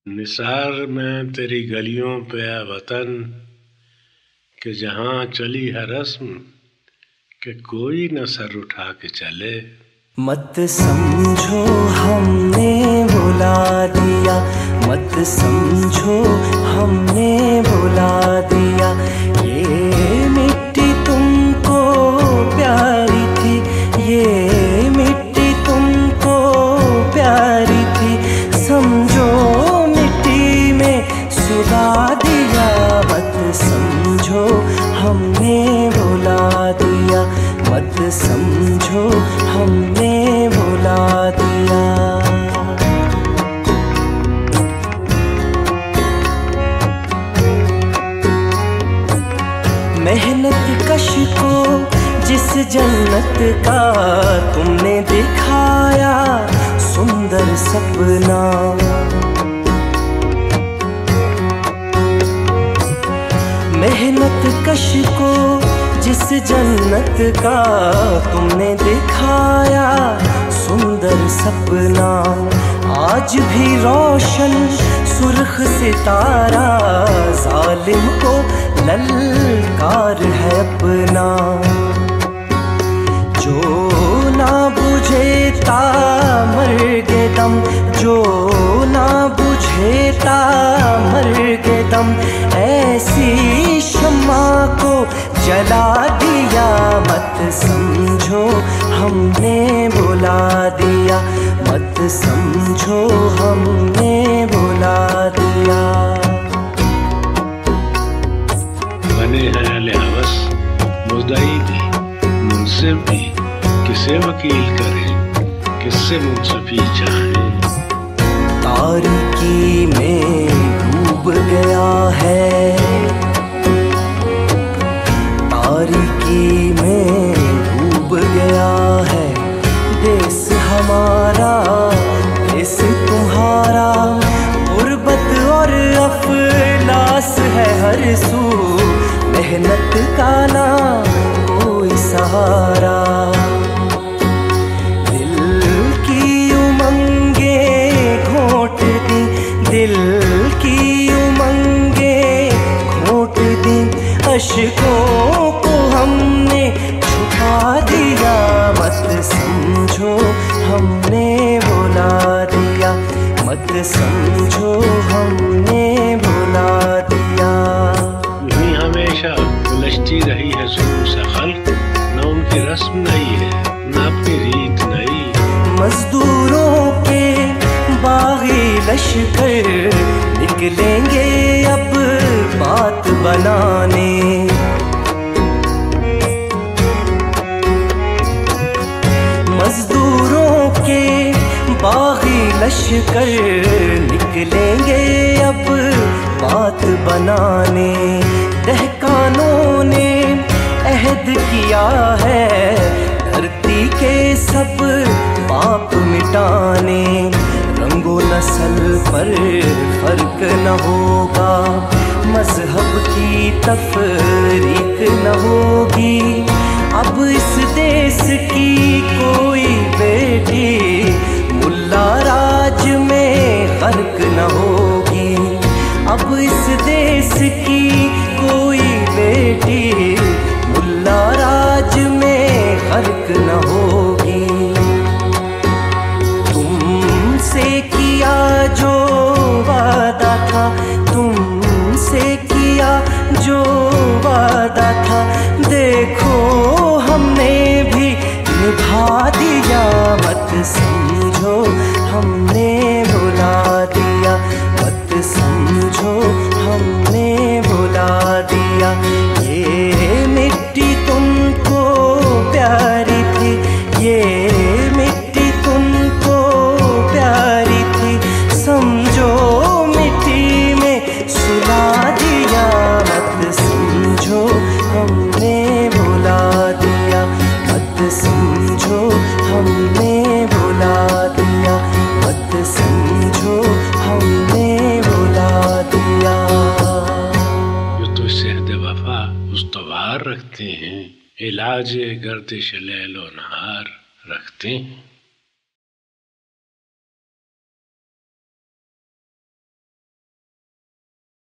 निसार में तेरी गलियों पे है वतन कि जहाँ चली है रस्म कि कोई न सर उठा के चले। मत समझो हमने बुला दिया, मत समझो हमने बुला दिया। ये मिट्टी तुमको प्यारी थी, ये मिट्टी तुमको प्यारी थी, समझो मिट्टी में सुला दिया। मत समझो हमने बुला दिया, मत समझो हमने बुला दिया। मेहनत कश को जिस जन्नत का तुमने दिखाया सुंदर सपना, मेहनत कश को जिस जन्नत का तुमने दिखाया सुंदर सपना, आज भी रोशन सुर्ख सितारा जालिम को ललकार है अपना। जो ना बुझे ता मर्गे दम, जो ना बुझे ता मर्गे दम, ऐसी शम्मा को जला दिया। मत समझो हमने बुला दिया, मत समझो हमने बुला दिया। बने हैं अहले हवस मुद्दई भी मुनसिफ भी, किसे वकील करें किससे मुंसफी चाहें। तारीकी में डूब गया है, तारीकी में डूब गया है देश हमारा, देश तुम्हारा। गुर्बत और अफलास है हर सू, मेहनत का ना कोई सहारा। दिल की उमंगे घोंट दी, दिल की उमंगे घोंट दी, अश्कों को हमने छुपा दिया। मत समझो हमने बुला दिया, मत समझो हमने बुला दिया। यूं हमेशा उलझती रही है जुल्म से खल्क, न उनकी रस्म नहीं है न अपनी रीत नहीं। मजदूरों के बागी लश्कर निकलेंगे अब बात बनाने, मजदूरों के बागी लश्कर निकलेंगे अब बात बनाने। दहकानों ने अहद किया है धरती के सब पाप मिटाने। रंगो नस्ल पर फर्क न होगा, मजहब की तफरीक न होगी। अब इस देश की कोई बेटी मुल्ला राज में गर्क न होगी। अब इस देश की कोई बेटी मुल्ला राज में गर्क न होगी। तुमसे किया जो वादा था, तुमसे किया जो वादा था, देखो हमने भी निभा दिया। मत समझो हमने बुला दिया, मत समझो हमने बुला दिया। ये मिट्टी तुमको प्यारी थी, ये मिट्टी तुमको प्यारी थी, समझो मिट्टी में सुला दिया। मत समझो हमने बुला दिया, मत समझो हमने बुला दिया, मत समझो हमने बुला दिया। जो तो सेहद वफा उस्तवार रखते हैं, इलाज गर्दिश लैलो नहार रखते हैं।